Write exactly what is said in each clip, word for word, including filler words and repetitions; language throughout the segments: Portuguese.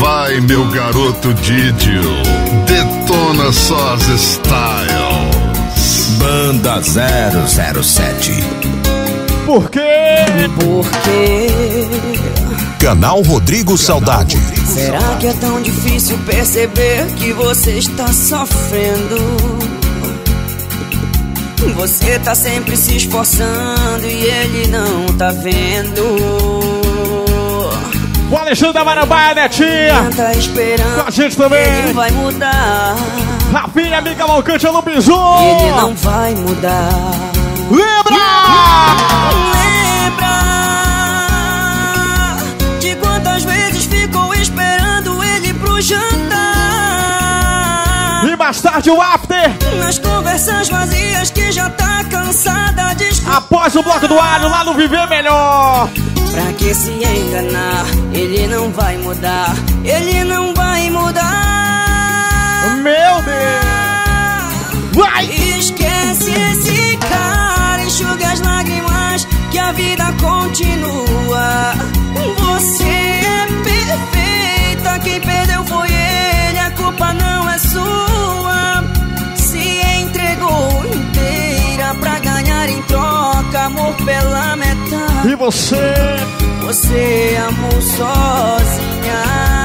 vai, meu garoto Didio. Detona só as styles. Banda zero zero sete. Por quê? Por quê? Canal Rodrigo Saudade. Será que é tão difícil perceber que você está sofrendo? Você tá sempre se esforçando e ele não tá vendo. O Alexandre da Marambaia, Netinha, tá esperando, com a gente também. Ele vai mudar. Rafinha, amiga Malcante, no bisu. Ele não vai mudar. Lembra! Lembra de quantas vezes ficou esperando ele pro jantar. E mais tarde o after. Nas conversas vazias que já tá cansada de escutar. Após o bloco do alho, lá no Viver Melhor. Pra que se enganar? Ele não vai mudar. Ele não vai mudar. Meu Deus! Vai! Esquece esse cara, enxuga as lágrimas que a vida continua. Você é perfeita, quem perdeu foi ele, a culpa não é sua. Se entregou inteira pra ganhar em troca amor pela metade. E você? Você amou sozinha.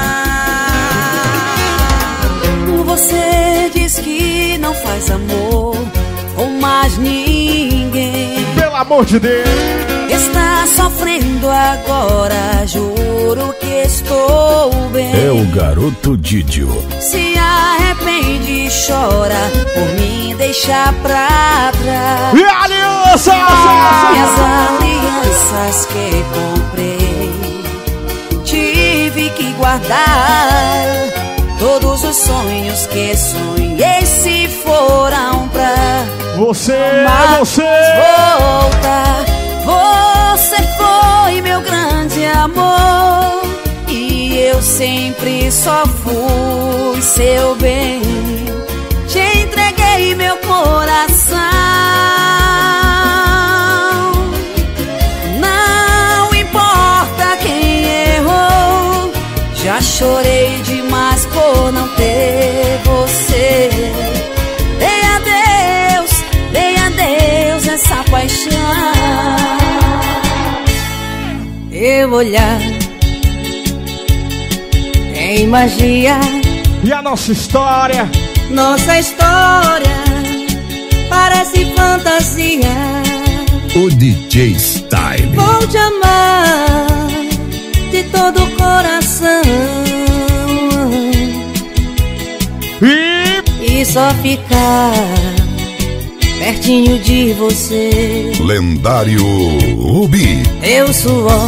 Você diz que não faz amor com mais ninguém. Pelo amor de Deus. Está sofrendo agora, juro que estou bem. É o garoto Didio. Se arrepende e chora por mim deixar pra trás. E a aliança! E as alianças que comprei tive que guardar. Todos os sonhos que sonhei se foram pra você, você voltar. Você foi meu grande amor e eu sempre só fui seu bem. Te entreguei meu coração. Não importa quem errou, já chorei demais por não ter você. Dei adeus, dei adeus essa paixão. Teu olhar tem magia. E a nossa história? Nossa história parece fantasia. O D J Style. Vou te amar de todo o coração E... e só ficar pertinho de você. Lendário Rubi. Teu suor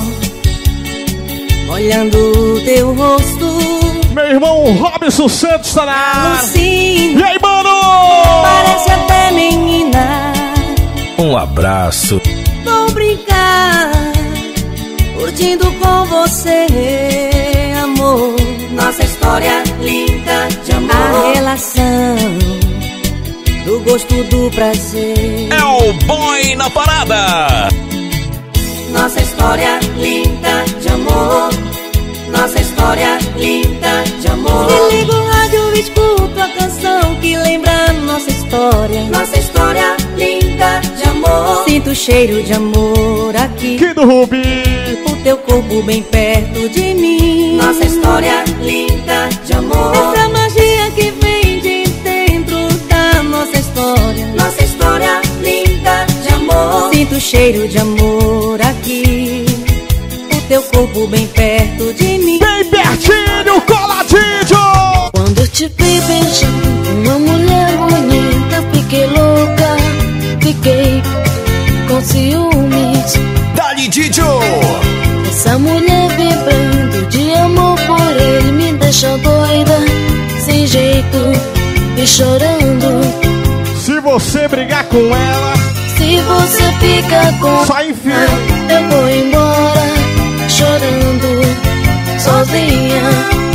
molhando teu rosto. Meu irmão Robson Santos tá na área. Sim. E aí, mano? Parece até menina. Um abraço. Vou brincar, curtindo com você, amor. Nossa história linda de amor. A relação do gosto do prazer. É o boy na parada. Nossa história linda de amor. Nossa história linda de amor. Se liga o rádio e escuta a canção que lembra nossa história. Nossa história linda de amor. Sinto o cheiro de amor aqui. Que do Rubi. O teu corpo bem perto de mim. Nossa história linda de amor. Essa magia que vem de dentro da nossa história. Nossa história linda de amor. Sinto o cheiro de amor aqui. O teu corpo bem perto de mim. Bem pertinho, coladinho. Quando eu te vi beijando uma mulher bonita, fiquei louca, fiquei com ciúmes. Dali Didio. Essa mulher vibrando de amor por ele me deixa doida, sem jeito e chorando. Se você brigar com ela, se você fica com só enfia. Eu vou embora, chorando, sozinha.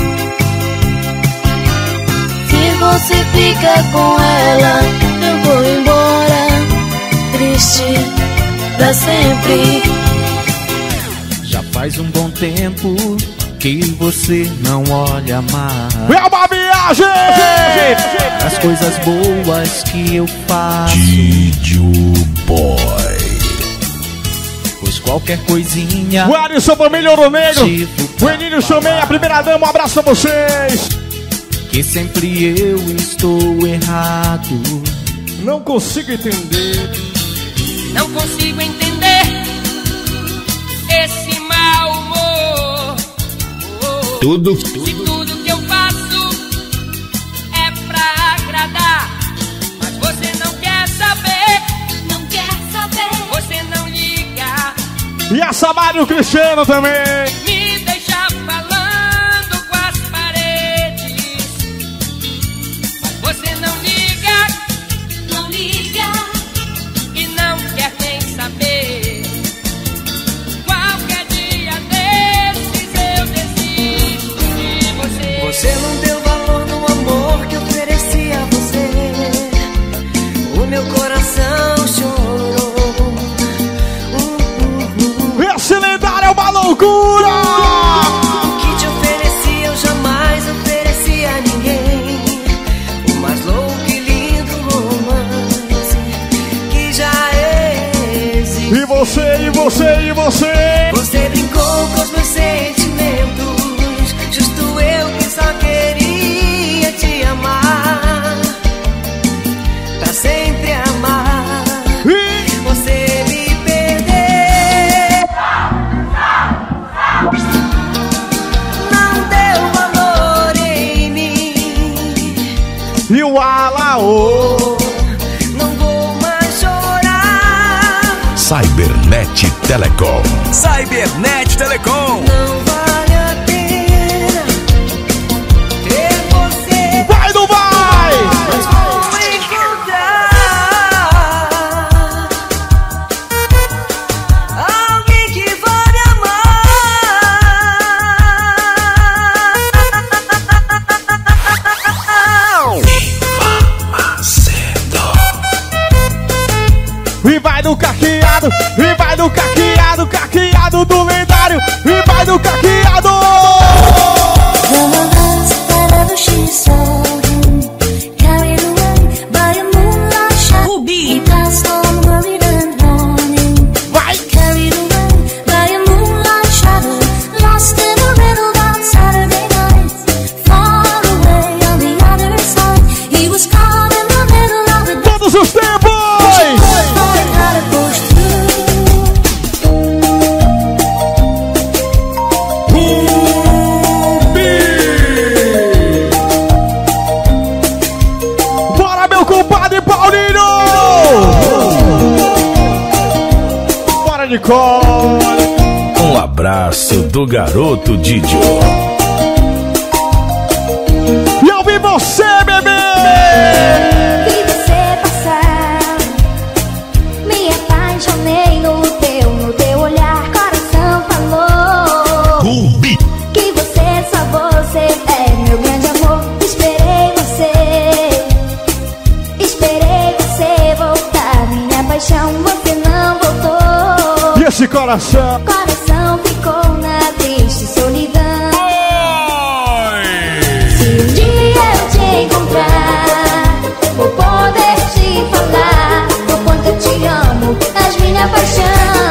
Se você fica com ela, eu vou embora, triste pra sempre. Já faz um bom tempo que você não olha mais. É uma viagem! As coisas boas que eu faço. Didio Boy. Pois qualquer coisinha. O Alisson Família Ouro Negro. Tipo O Enílio Chamei, a primeira dama. Um abraço a vocês. Que sempre eu estou errado. Não consigo entender. Não consigo entender esse mau humor. Tudo. Se tudo que eu faço é pra agradar, mas você não quer saber, não quer saber, você não liga. E a Samara e o Cristiano também. Me deixa falando com as paredes, mas você não liga, não liga, e não quer nem saber. Qualquer dia desses eu desisto de você. Você não deu valor no amor que ofereci a você. O meu coração chorou. Esse lendário é uma loucura. O que te ofereci eu jamais ofereci a ninguém. O mais louco e lindo romance que já existe. E você, e você, e você. Você brincou com os meus sentimentos, justo eu que só queria te amar, pra sempre amar. E Você me perdeu, não deu valor em mim. E o Alaô. Não vou mais chorar. Cybernet Telecom. Cybernet Telecom. Não vale a pena ter você. Vai, não vai? Mas vou encontrar alguém que vai me amar. E vai no caqueado, e vai no caqueado, caqueado do lendário, e vai no caqueado. Rubi. Vai. Todos os tempos. Bora, meu compadre Paulinho. Bora, Nicole. Um abraço do garoto Didio. E eu vi você, bebê. Vi você passar, me apaixonei no teu, no teu olhar, coração falou Rubi. que você, só você é meu grande amor. Esperei você, esperei você voltar, minha paixão, você não voltou. E esse coração. Coração ficou na triste solidão. Se um dia eu te encontrar, vou poder te falar o quanto eu te amo, és minha paixão.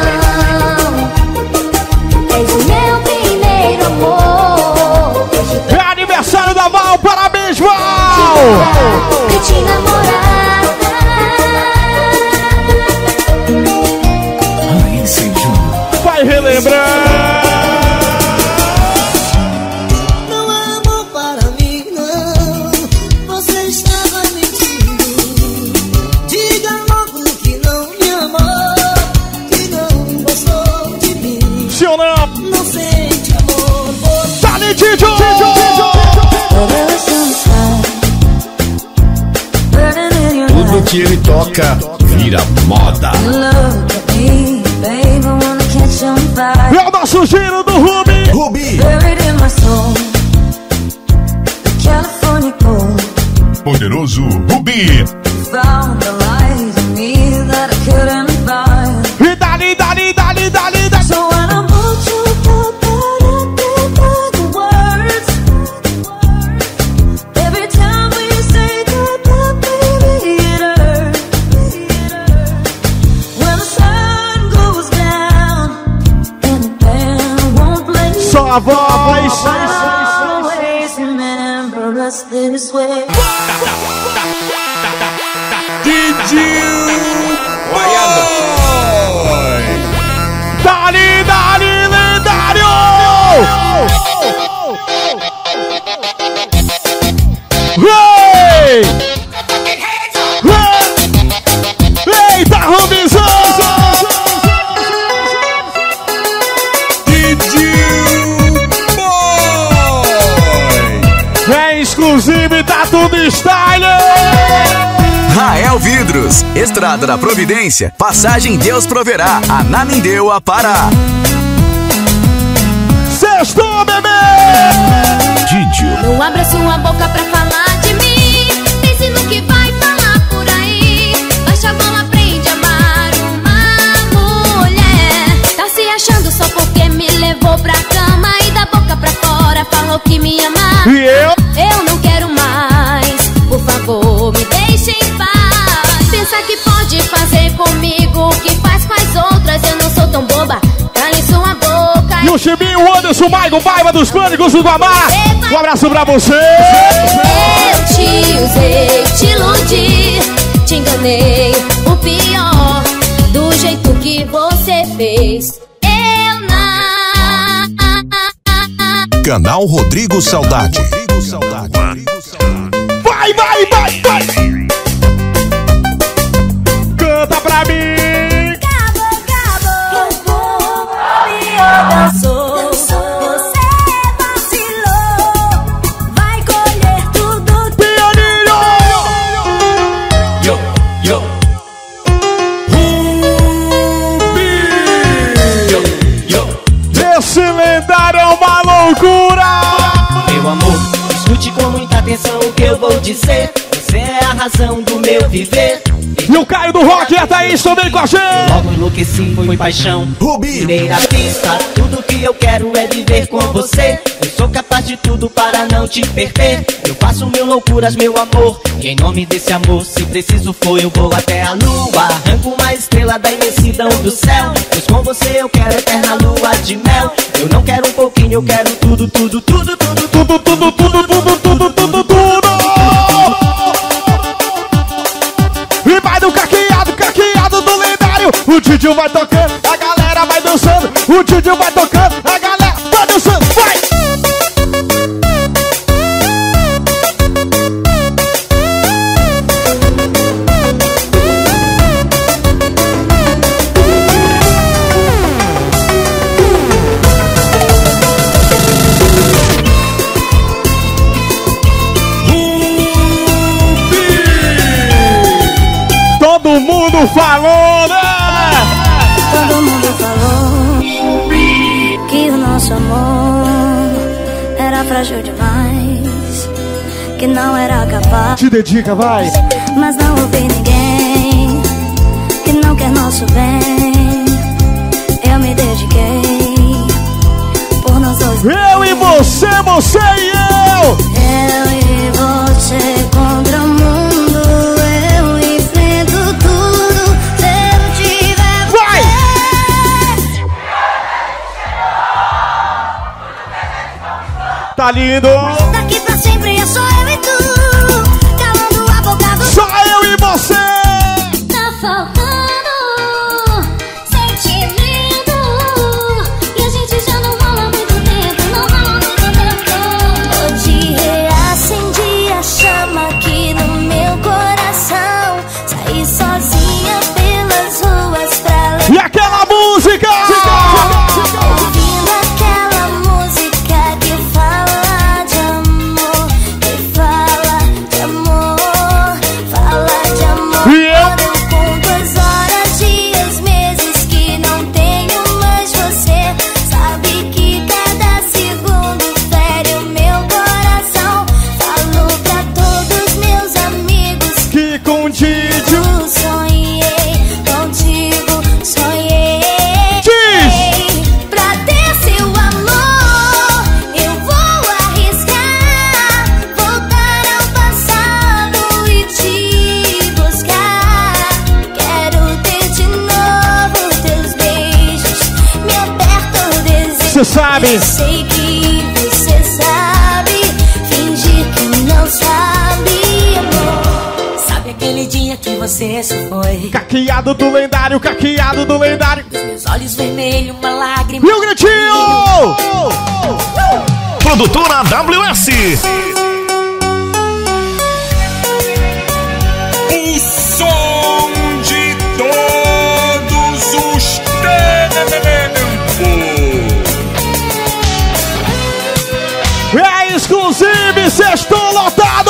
És o meu primeiro amor. É aniversário da Val, parabéns, Val! Quer te namorar. Vai relembrar. Não é amor para mim, não. Você estava mentindo. Diga logo que não me amou, que não gostou de mim. Se ou não? Não sente amor por Tá Didio! Tudo que ele toca vira moda. É o nosso giro do Rubi. Rubi. Poderoso Rubi. E dali, dali, dali, dali, dali. So when I'm aquela voz. Always remember us this way. Dali, dali, lendário! Hey! Hey! Eita, Robinson! É exclusivo e tá tudo style! Rael Vidros, Estrada da Providência, passagem Deus proverá, Ananindeua, Pará. Sextou, bebê! Didio. Não abra sua boca pra falar de mim. Pense no que vai falar por aí. Baixa a bola, aprende a amar uma mulher. Tá se achando só porque me levou pra cama e da boca pra fora falou que me ama. E eu? Eu não quero mais, por favor, me deixe em paz. Pensa que pode fazer comigo o que faz com as outras. Eu não sou tão boba, cale sua boca. E o Chibinho, o Anderson, o Maico, Baiba dos Pânicos do Guamá. Um abraço pra você. Eu te usei, te iludi, te enganei, o pior, do jeito que você fez. Eu não. Canal Rodrigo Saudade. Vai, vai, vai, vai. Canta pra mim. Acabou, acabou. Me abraçou. Você vacilou. Vai colher tudo. Pianinho. Yo, yo. Yo, yo. Esse lendário é uma loucura. Meu amor, escute com muita atenção o que eu vou dizer. Você é a razão do meu viver. E o Caio do Rock e a Thaís também com a gente. Logo enlouqueci, foi paixão. Tirei da pista, tudo que eu quero é viver com você. Eu sou capaz de tudo para não te perder. Eu faço mil loucuras, meu amor. E em nome desse amor, se preciso for, eu vou até a lua. Arranco uma estrela da imensidão do céu. Pois com você eu quero eterna lua de mel. Eu não quero um pouquinho, eu quero tudo, tudo, tudo, tudo, tudo, Tudo, tudo, tudo, tudo, tudo, tudo, tudo. E vai do caqueado, caqueado do lendário. O Didio vai tocando, a galera vai dançando. O Didio vai tocando, a galera vai dançando. Vai! Todo mundo falou, né? Todo mundo falou que o nosso amor era frágil demais, que não era capaz. Te dedica, vai. Mas não ouvi ninguém que não quer nosso bem. Eu me dediquei por nós dois. Eu e você, você e eu. Eu e você contra o mundo. Eu enfrento tudo se eu tiver você. Vai! Tá lindo. Daqui pra sempre é só eu e tu, calando a boca do. Só eu e você. Tá faltando sentimento e a gente já não rola muito tempo, não rola muito tempo. Hoje reacendi a chama aqui no meu coração. Saí sozinha pelas ruas pra E aquela música? ouvindo aquela música que fala de amor, que fala de amor, fala de amor. E eu? Quando eu conto as horas, dias, meses que não tenho mais você, sabe que cada segundo fere o meu coração. Falo pra todos meus amigos Que com Didio. eu sonhei contigo, sonhei. Diz! Pra ter seu amor, eu vou arriscar, voltar ao passado e te buscar. Quero ter de novo teus beijos, me aperta o desejo. Cê sabe. Eu sei que você se foi. Caqueado do lendário, caqueado do lendário. Dos meus olhos vermelhos, uma lágrima. E o gritinho! Produtora W S. O som de todos os tempos. É exclusivo, sextou lotado!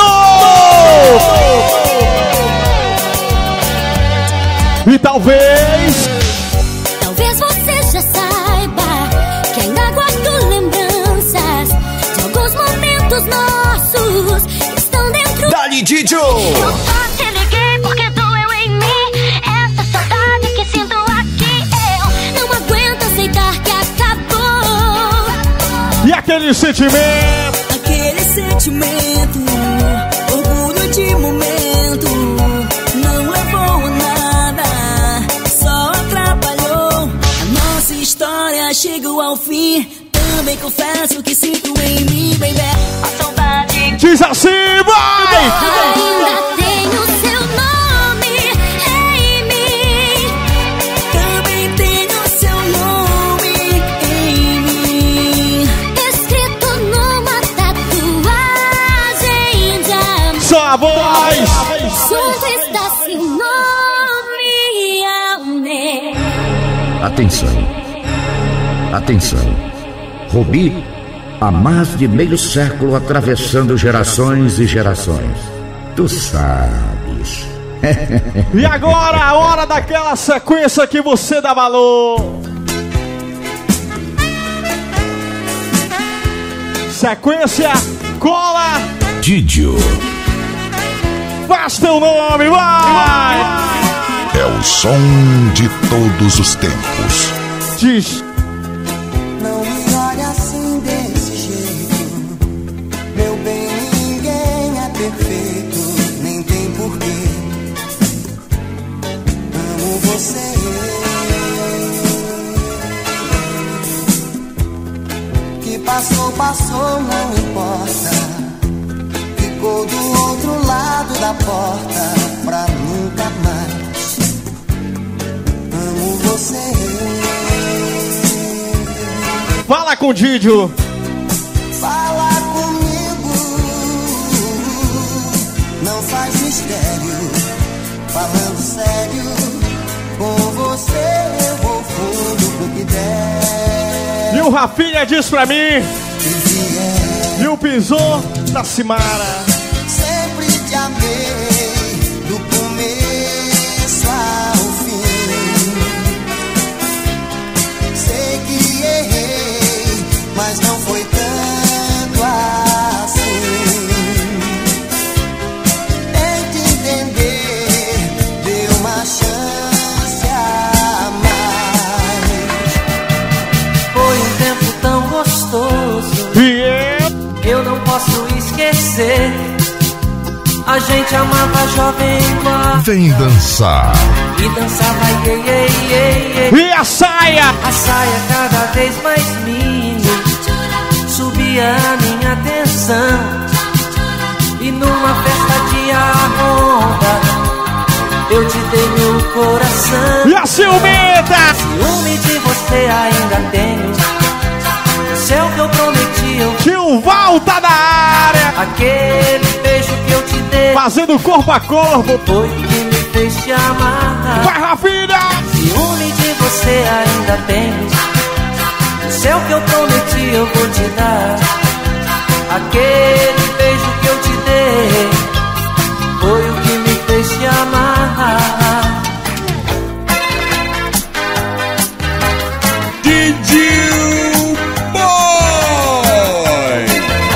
E talvez... Talvez você já saiba que ainda guardo lembranças de alguns momentos nossos que estão dentro. Dali, Didio! Eu só te liguei porque doeu em mim essa saudade que sinto aqui. Eu não aguento aceitar que acabou. E aquele sentimento? Aquele sentimento, orgulho de momento, não levou a nada, só atrapalhou. A nossa história chegou ao fim. Também confesso que sinto em mim, baby, a saudade. Diz assim, vai! Ainda tenho seu nome em mim. Também tenho seu nome em mim, Escrito numa tatuagem de amor. Só a voz! Junto está seu nome ao meu. Atenção. Atenção. Rubi, há mais de meio século atravessando gerações e gerações. Tu sabes. E agora a hora daquela sequência que você dá valor. Sequência, cola, Didio. faz teu nome, vai! É o som de todos os tempos. Diz. Não me olhe assim desse jeito. Meu bem, ninguém é perfeito, nem tem porquê. Amo você. Que passou, passou, não importa. Ficou do outro lado da porta pra nunca mais. Amo você. Fala com o Didio. Fala comigo, não faz mistério. Falando sério, com você eu vou fundo pro que der. E o Rafinha diz pra mim. E vier, E o Pisou da Simara. sempre te amei, do começo ao fim. Sei que errei, mas não foi tanto assim. Tente entender, dê uma chance a mais. Foi um tempo tão gostoso, E eu... eu não posso esquecer. A gente amava jovem igual Vem dançar. e dançava iê, iê, iê, iê. E a saia. A saia cada vez mais minha subia a minha atenção. E numa festa de arronda eu te dei meu coração. E a ciumenta. Ciúme de você ainda tenho. O céu que eu prometi eu Tio Val tá na área. aquele beijo que eu te dei Fazendo corpo a corpo. foi o que me fez te amar. Vai, Rafinha. Ciúme de você ainda tenho. O céu que eu prometi eu vou te dar. Aquele beijo que eu te dei foi o que me fez te amar. Didio Boy.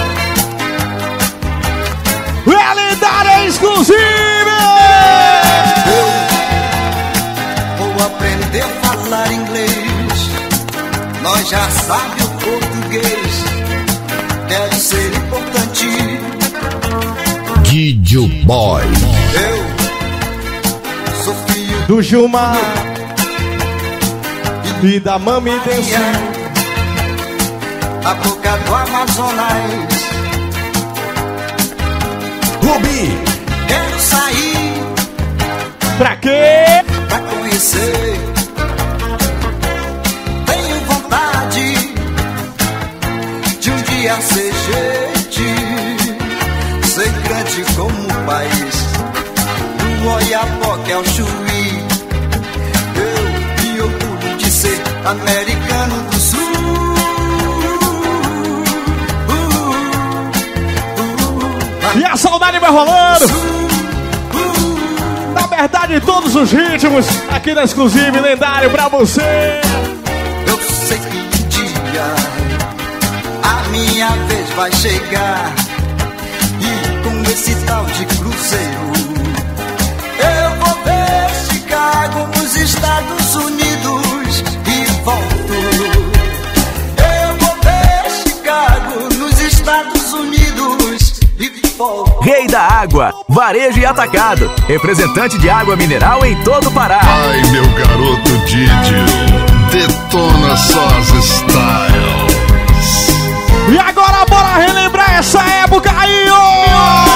É lendária exclusiva. Vou aprender a falar inglês. Nós já sabe o português. Deve ser importante. Didio Boy. Eu sou filho Do Gilmar e da Mami Dance. a boca do Amazonas. Rubi. Quero sair Pra quê? Pra conhecer. Tenho vontade de um dia ser gente, ser grande como o país, do Oiapoque ao Chuí. Eu me orgulho de ser americano do Sul. E a saudade vai rolando. Na verdade, todos os ritmos aqui na Exclusive Lendário pra você. Eu sei que um dia a minha vez vai chegar, e com esse tal de cruzeiro eu vou ver Chicago nos Estados Unidos e volto. Eu vou ver Chicago nos Estados Unidos e volto. Rei da Água, varejo e atacado. Representante de água mineral em todo o Pará. Ai, meu garoto Didio, detona só as styles. E agora bora relembrar essa época aí, ó!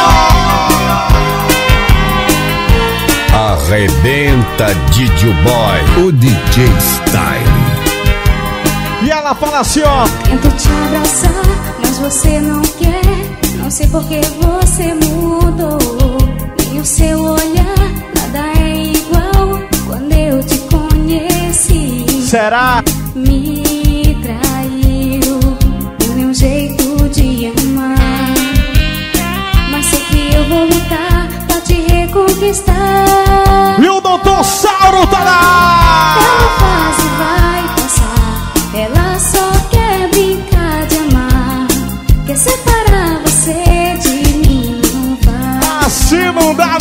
Arrebenta Didio Boy, o D J Style. E ela fala assim, ó: tento te abraçar, mas você não quer. Não sei por que você mudou. Nem o seu olhar, nada é igual quando eu te conheci. Será? Me traiu, deu meu jeito de amar. Mas sei que eu vou lutar pra te reconquistar. E o doutor Sauro tá lá! Ela fase vai passar, ela só quer brincar de amar. Quer separar você de mim, não vai. Assim não dá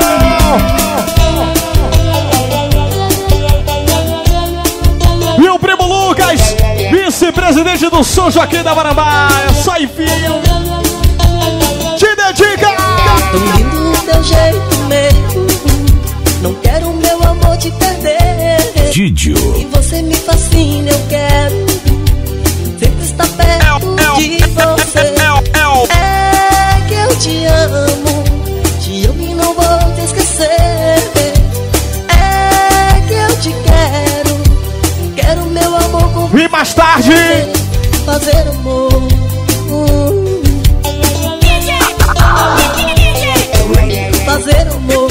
não! E o primo Lucas, vice-presidente do São Joaquim da Marambá. É só enfio. Te dedica! Tão lindo o teu jeito mesmo, não quero meu amor te perder. Didio. E você me fascina, eu quero sempre estar perto de você. É que eu te amo, te amo e não vou te esquecer. É que eu te quero, quero meu amor com você. E mais tarde fazer amor. Fazer amor.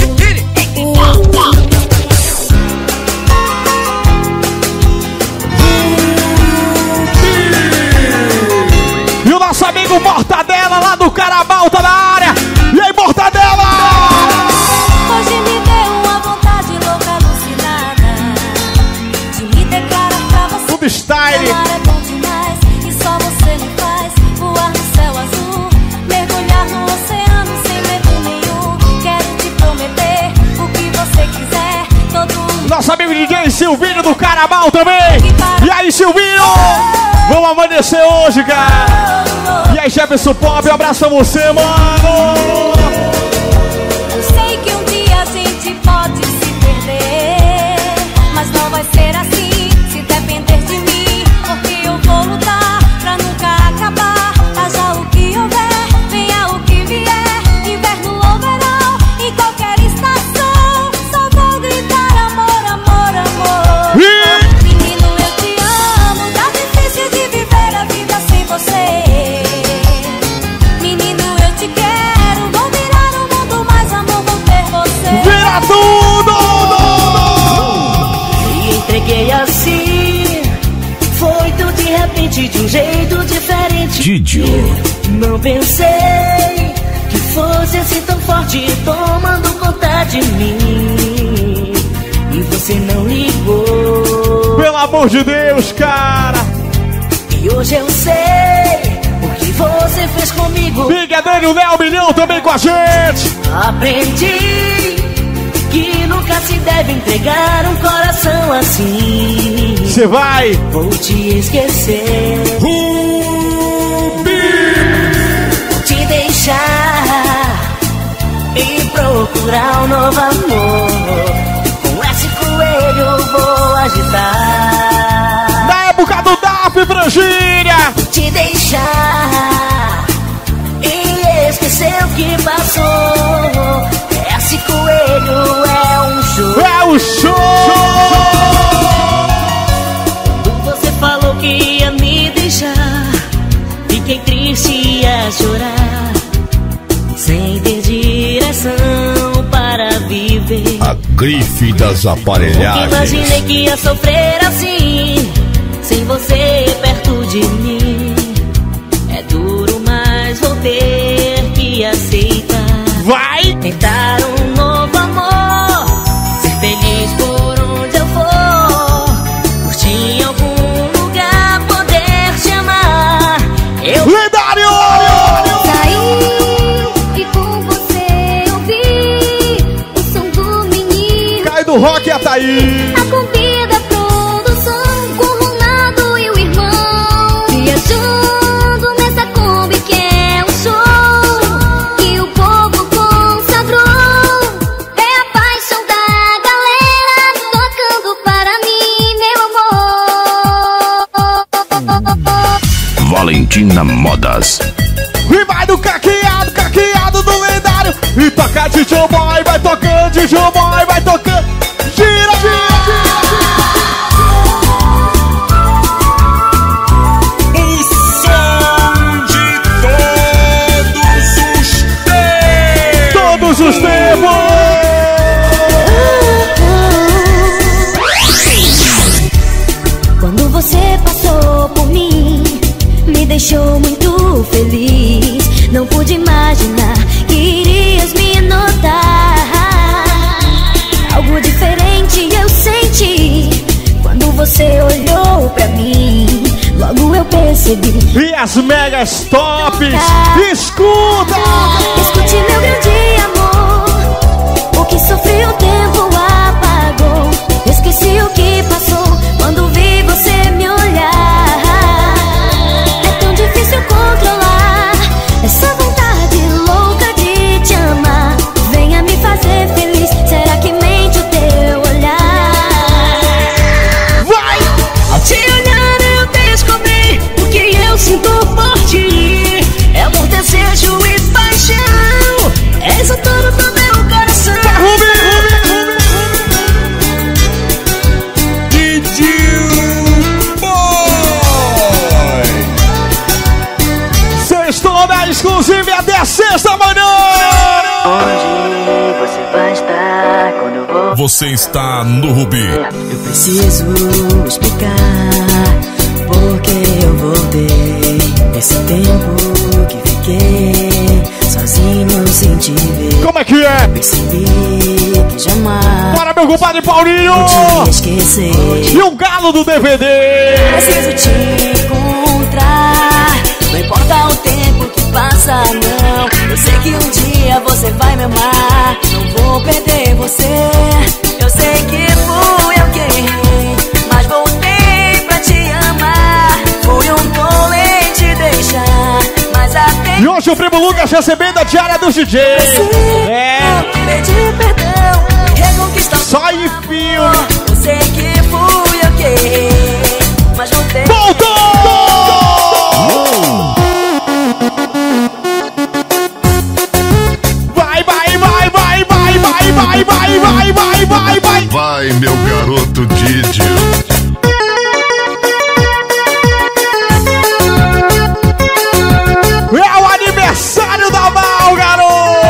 E o nosso amigo Mortadela lá do Carabal tá na área. E aí, Mortadela? Hoje me deu uma vontade louca, alucinada, de me declarar pra você. Tudo style. Amar é bom demais e só você me faz voar no céu azul, mergulhar no oceano sem medo nenhum. Quero te prometer o que você quiser. Todo nosso amigo D J Silvinho do Carabal também. E aí, Silvinho? Vamos amanhecer hoje, cara. E aí, Jefferson Pop, um abraço pra você, mano. Eu sei que um dia a gente pode se perder, mas não vai ser assim se depender de mim. Porque eu vou lutar pra nunca acabar. Haja o que houver, venha o que vier, inverno ou verão, em qualquer estação, só vou gritar amor, amor, amor. Menino, eu te amo, tá difícil de viver a vida sem você. Menino, eu te quero, vou virar o mundo, mas amor, vou ter você. Vira tudo! E entreguei assim, foi tudo de repente, de um jeito diferente. Didio. Não pensei que fosse assim tão forte, tomando conta de mim. E você não ligou. Pelo amor de Deus, cara. E hoje eu sei o que você fez comigo. Big Adênio, Léo Milhão também com a gente. Aprendi que nunca se deve entregar um coração assim. Você vai. Vou te esquecer. Te deixar e procurar um novo amor. Com esse coelho eu vou agitar. Na época do D A F, Virgínia. Te deixar e esquecer o que passou. Esse coelho é um jogo. grife das aparelhagens. Imaginei que ia sofrer assim, sem você perto de mim. É duro, mas vou ter que aceitar. Vai! Tentar um novo amor, ser feliz por onde eu for, curtir em algum lugar, poder te amar. Eu... Lendário! Saí e com você eu vi o som do menino. Cai do rock e Ataí. A Kombi da produção, com o Ronaldo e o irmão, viajando nessa Kombi que é um show que o povo consagrou. É a paixão da galera tocando para mim, meu amor. Valentina Modas. E vai do caqueado, caqueado do lendário. E toca de Joe Boy, vai tocando de Joe Boy, vai tocando. Gira, gira, O som de todos os tempos. todos os tempos. Quando você passou por mim, me deixou muito feliz. Não pude imaginar que irias me notar. Algo diferente eu senti quando você olhou pra mim. Logo eu percebi. E as megas tops, escuta! Escute meu grande amor, o que sofri o tempo apagou. Esqueci o que passou quando vi você me olhar. É tão difícil controlar essa vontade louca de te amar. Venha me fazer feliz, será que mente o teu olhar? Vai! Ao te olhar eu descobri o que eu sinto por ti. É amor, desejo e paixão. És o dono do meu coração. Rubi, Sextou na exclusiva até sexta manhã. Onde você vai estar quando eu vou? Você está no Rubi. Eu preciso explicar porque eu voltei. Esse tempo que fiquei sozinho sem te ver. Como é que é? Percebi que jamais Bora, meu compadre Paulinho! podia esquecer. E o galo do D V D! Preciso te encontrar. Não importa o tempo que passa, não. Eu sei que um dia você vai me amar. Não vou perder você. Eu sei que fui eu que errei, mas voltei pra te amar. Foi um tolo te deixar, mas até E hoje o primo Lucas recebendo a diária do D J. É. pedir perdão, reconquistar. Só em filme. Eu sei que fui eu que errei, mas voltei. Voltou! Vai, vai, vai, vai, vai, vai, vai, vai, vai, vai, vai, vai. Vai, meu garoto Didio. É o aniversário da Mal, garoto!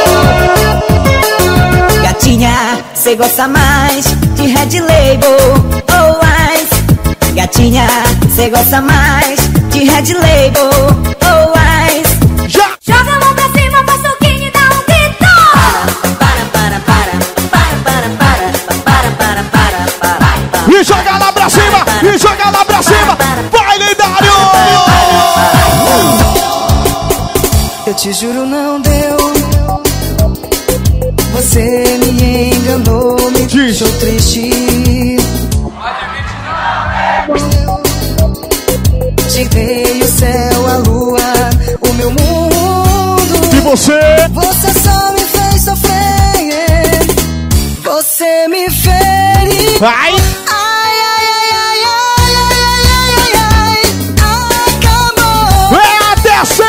Gatinha, cê gosta mais de Red Label ou Ice? Gatinha, cê gosta mais de Red Label ou Ice? Já! Joga a mão pra cima, faz soquinho e dá um grito. Para, para, para, para, para, para, para, para, para, para, para. E joga lá pra cima! E joga lá pra cima! Vai, lendário! Eu te juro não deu. Você me enganou, me deixou triste. Tirei o céu, a lua, o meu mundo. E você? Você só me fez sofrer. Você me fez. Vai! Ai, ai, ai, ai, ai, ai, ai, ai, ai, acabou. É até seis!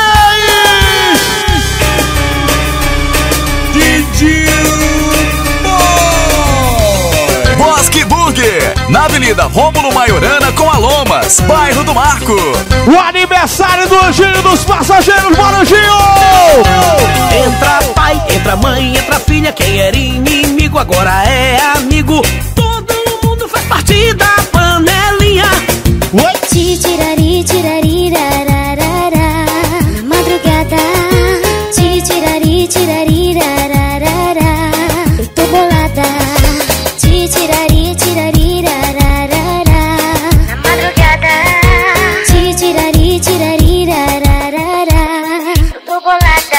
Bosque Burger, na Avenida Rômulo Maiorana com Alomas, bairro do Marco. O aniversário do Anjinho dos Passageiros, bora, Anjinho! Entra pai, entra mãe, entra filha, quem era inimigo agora agora é amigo. Todo mundo faz parte da panelinha. Oi? Ti tirari, tirari, rararara. Na madrugada. Ti tirari, tirari, rararara. Eu tô bolada. Ti tirari, tirari, rararara. Na madrugada. Ti tirari, tirari, rararara. Eu tô bolada.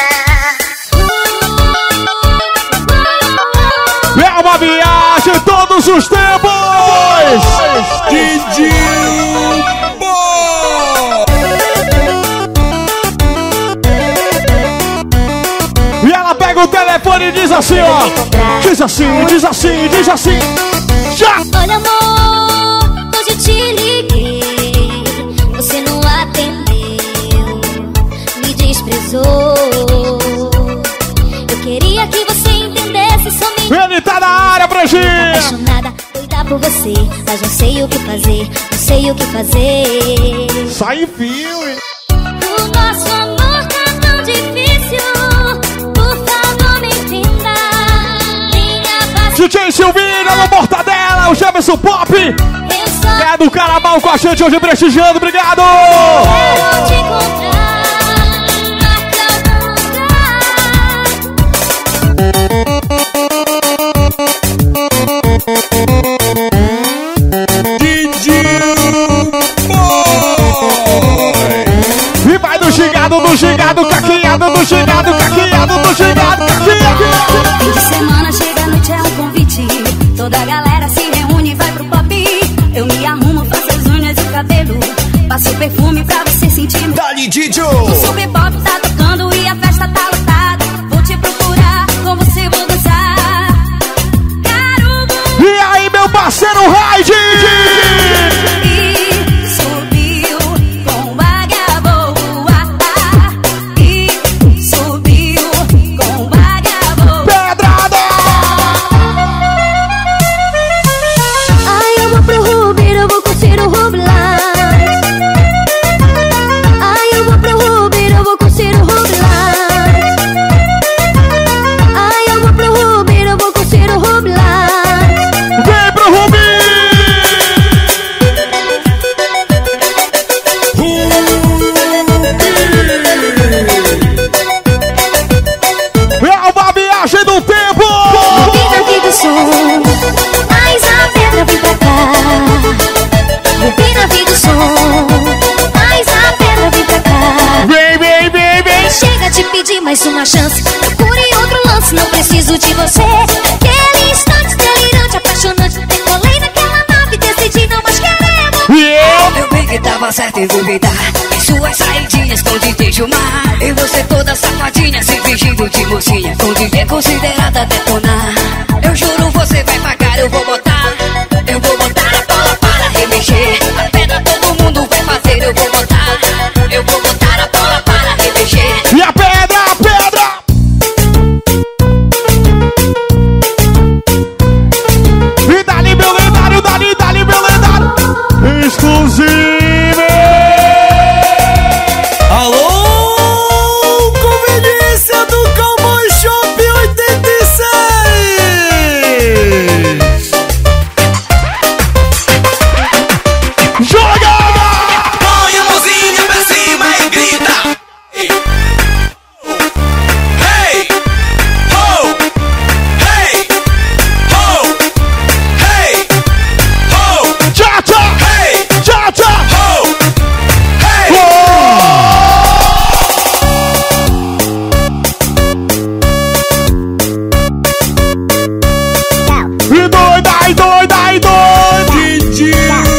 É uma viagem todos os tempos. Didi E ela pega o telefone e diz assim, ó. Diz assim, diz assim, diz assim. Já! Olha, amor, hoje eu te liguei. Você não atendeu, me desprezou. Eu queria que você entendesse somente. Ele tá na área, Branjinha. Apaixonada, doida por você, mas não sei o que fazer, não sei o que fazer. Sai em filme. O nosso amor tá tão difícil. Por favor, me entenda. Minha paciência. D J Silvinha no Mortadela, o Jefferson Pop. Eu só É do Carnaval com a gente hoje prestigiando, obrigado. quero te encontrar, marca algum E vai do gigado, do gigado, caqueado, do gigado, caqueado, do gigado, caqueado. Fim de semana chega a noite, é um convite. Toda a galera se reúne e vai pro pop. Eu me arrumo, faço as unhas e o cabelo. Passo perfume pra você sentir. Dali, Didio. O super pop tá tocando e a festa tá lotada. Vou te procurar, com você vou dançar. Quero E aí, meu parceiro Raid? e subiu com águia voa. E subiu com águia voa. Pedrada! Ai, eu vou pro Rubi, eu vou curtir o Rublas. Ai, eu vou pro Rubi, eu vou curtir o Rublas. Ai, eu vou pro Rubi, eu vou curtir o Rublas. Vem pro Rubi! É uma viagem do tempo! Rubina, vida e som. Mais a pedra vem pra cá. Rubina, vida e som. Mais a pedra vem pra cá. Vem, vem, vem, vem! Chega de pedir mais uma chance. Procure outro lance, não preciso de você. Aquele instante delirante, apaixonante. Decolei naquela nave, decidi não mais queremos. E eu? Eu bem que tava certo em duvidar. Em suas saidinhas com D J mar. E você toda safadinha, se fingindo de mocinha. Com D J considerada detonar. Eu juro, você vai pagar, eu vou botar. Eu vou botar a bola para remexer. A pedra todo mundo vai fazer, eu vou botar. Eu vou botar a bola para remexer. E a pedra, a pedra! E dali, meu lendário, dali, dali, meu lendário! Exclusivo! Alô, conveniência do Cowboy Shop oitenta e seis. Joga! Põe a mãozinha pra cima e grita. Hey! Ho! Hey! Ho! Hey! Ho! Tchá, tchá! Hey! Tchá, tchá! Ho! Hey! E doida, e doida, e doida! Didi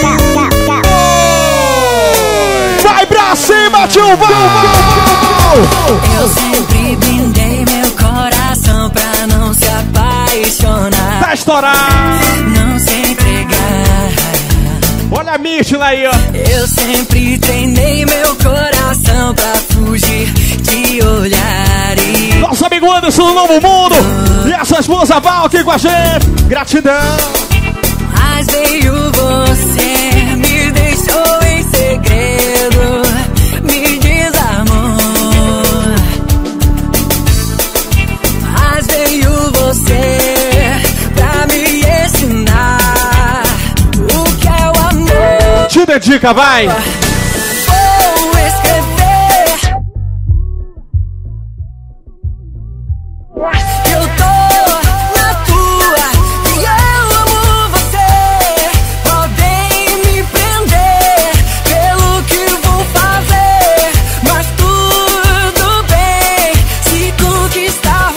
Vai pra cima, tio Val! Eu sempre blindei meu coração pra não se apaixonar. Tá estourado! Não se entregar. Olha a Mishla aí, ó! Eu sempre treinei meu coração pra fugir de olhares. Nosso amigo Anderson do Novo Mundo! E essa esposa Val aqui com a gente! Gratidão! Mas veio você, me deixou em segredo, me desarmou. Mas veio você pra dedica, vai! Vou escrever. Eu tô na tua e eu amo você. Podem me prender pelo que vou fazer, mas tudo bem se conquistar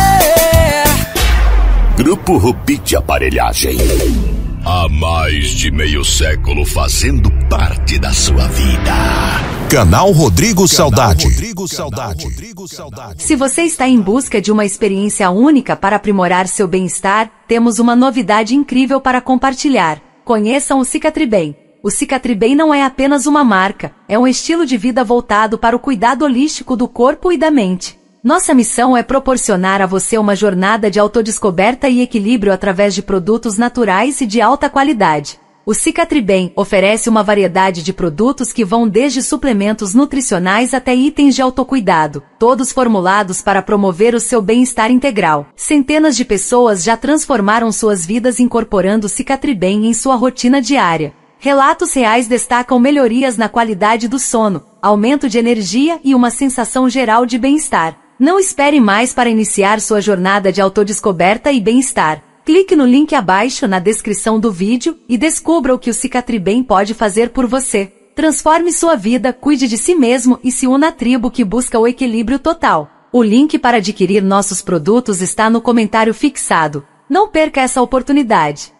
você. Grupo Rubi de Aparelhagem. Há mais de meio século fazendo parte da sua vida. Canal Rodrigo Saudade. Rodrigo Saudade. Se você está em busca de uma experiência única para aprimorar seu bem-estar, temos uma novidade incrível para compartilhar. Conheçam o Cicatribem. O Cicatribem não é apenas uma marca, é um estilo de vida voltado para o cuidado holístico do corpo e da mente. Nossa missão é proporcionar a você uma jornada de autodescoberta e equilíbrio através de produtos naturais e de alta qualidade. O Cicatribem oferece uma variedade de produtos que vão desde suplementos nutricionais até itens de autocuidado, todos formulados para promover o seu bem-estar integral. Centenas de pessoas já transformaram suas vidas incorporando o Cicatribem em sua rotina diária. Relatos reais destacam melhorias na qualidade do sono, aumento de energia e uma sensação geral de bem-estar. Não espere mais para iniciar sua jornada de autodescoberta e bem-estar. Clique no link abaixo na descrição do vídeo e descubra o que o Cicatribem pode fazer por você. Transforme sua vida, cuide de si mesmo e se una à tribo que busca o equilíbrio total. O link para adquirir nossos produtos está no comentário fixado. Não perca essa oportunidade.